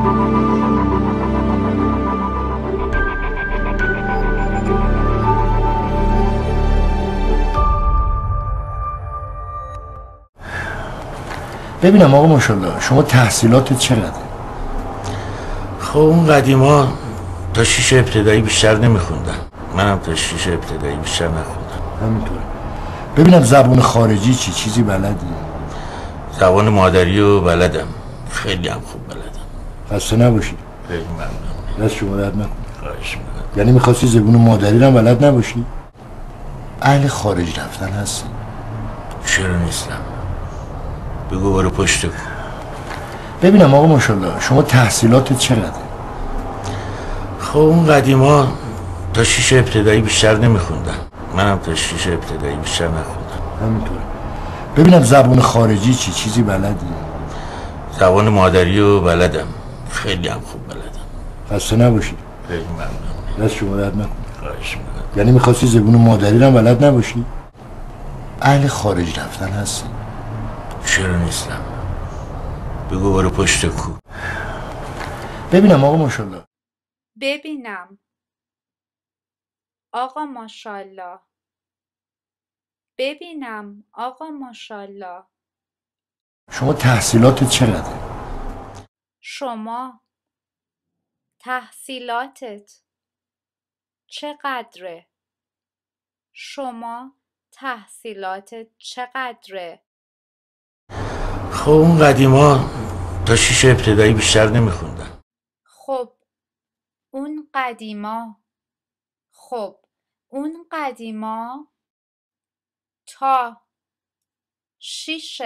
ببینم آقا ماشاءالله شما تحصیلاتت چقدره؟ خب اون قدیما تا 6 ابتدایی بیشتر نمیخوندم. منم تا 6 ابتدایی بیشتر نخوندم. همینطوره. ببینم زبان خارجی چیزی بلدی؟ زبان مادری رو بلدم، خیلی هم خوب بلدم. خسته نباشی. خیلی ممنون. دست شما درد نکنه. خواهش می‌کنم. یعنی میخواستی زبون مادری رو بلد نباشی؟ اهل خارج رفتن هستی؟ چرا نیستم؟ بگو برو پشت کو. ببینم آقا ماشاءالله شما تحصیلاتت چقدره؟ خب اون قدیما تا 6 ابتدایی بیشتر نمیخوندم. منم تا 6 ابتدایی بیشتر نخوندم. همینطوره. ببینم زبان خارجی چیزی بلدی؟ زبان مادری رو بلدم، خیلی هم خوب بلدم. خسته نباشی. خیلی ممنون. دست شما درد نکنه. خواهش می‌کنم. یعنی میخواستی زبون مادری رو بلد نباشی؟ اهل خارج رفتن هستی؟ چرا نیستم؟ بگو برو پشت کو. ببینم آقا ماشاءالله. ببینم آقا ماشاءالله. ببینم آقا ماشاءالله. شما تحصیلاتت چقدره؟ شما تحصیلاتت چقدره؟ شما تحصیلاتت چقدره؟ خب اون قدیما تا 6 ابتدایی بیشتر نمیخوندم. خب اون قدیما تا 6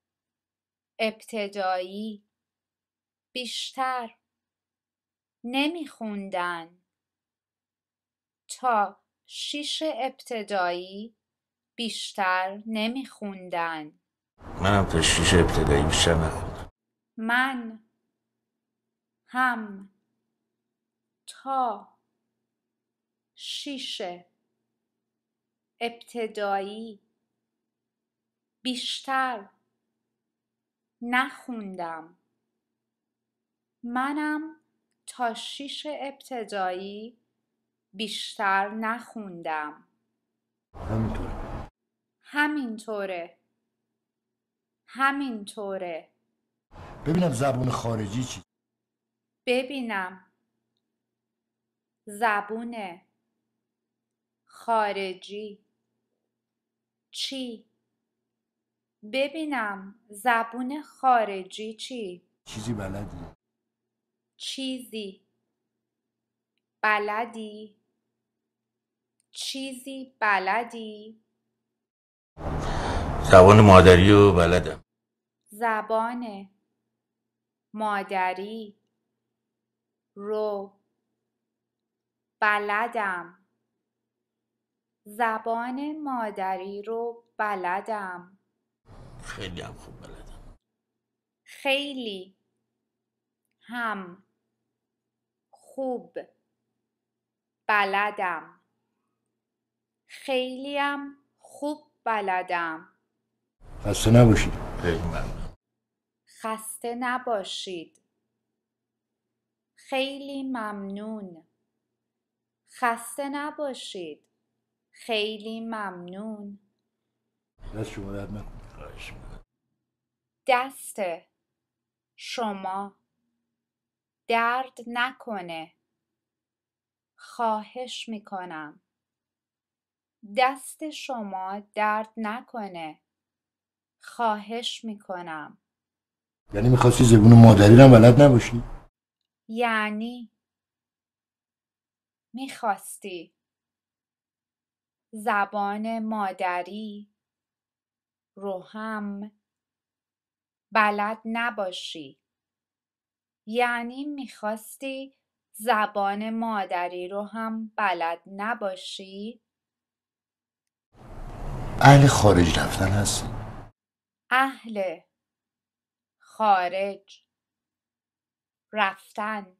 ابتدایی بیشتر نمیخوندن. تا 6 ابتدایی بیشتر نمیخوندن. منم تا 6 ابتدایی بیشتر نخوندم. من هم تا 6 ابتدایی بیشتر نخوندم. منم تا 6 ابتدایی بیشتر نخوندم. همینطوره. همینطوره. ببینم زبان خارجی ببینم زبون خارجی چی؟ ببینم زبون خارجی چیزی بلدی؟ چیزی بلدی؟ چیزی بلدی؟ زبان مادری رو بلدم. زبان مادری رو بلدم. زبان مادری رو بلدم. خیلی هم خوب بلدم. خیلی هم خوب بلدم. خیلیم خوب بلدم. خسته نباشی. خیلی ممنون. خسته نباشید. خیلی ممنون. خسته نباشید. خیلی ممنون. دست شما درد نکنه. خواهش می‌کنم. دست شما درد نکنه. خواهش میکنم. دست شما درد نکنه. خواهش میکنم. یعنی میخواستی زبون مادری رو بلد نباشی؟ یعنی میخواستی زبان مادری رو هم بلد نباشی. یعنی میخواستی زبان مادری رو هم بلد نباشی؟ اهل خارج رفتن هستی؟ اهل خارج رفتن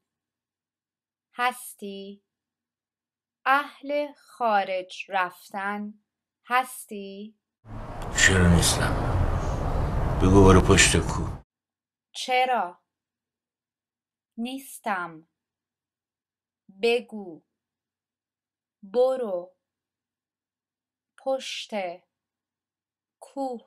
هستی؟ اهل خارج رفتن هستی؟ چرا نیستم؟ بگو برو پشت کو. چرا نیستم. بگو. برو. پشت. کوه.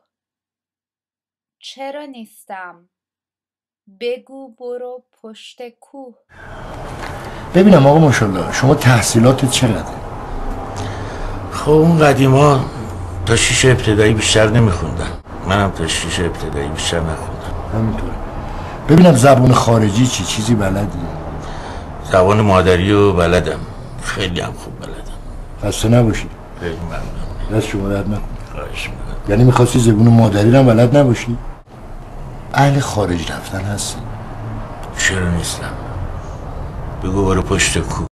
چرا نیستم؟ بگو برو پشت کوه. ببینم آقا ماشاءالله شما تحصیلاتت چقدره؟ خب اون قدیما تا 6 ابتدایی بیشتر نمیخوندن، منم تا 6 ابتدایی بیشتر نخوندم. همینطوره. ببینم زبون خارجی چیزی بلدی؟ زبان مادری رو بلدم، خیلی هم خوب بلدم. خسته نباشی. خیلی ممنونم. دست شما درد نکنه. خواهش میکنم. یعنی میخواستی زبون مادری رو هم بلد نباشی؟ اهل خارج رفتن هستی؟ چرا نیستم؟ بگو برو پشت کوه.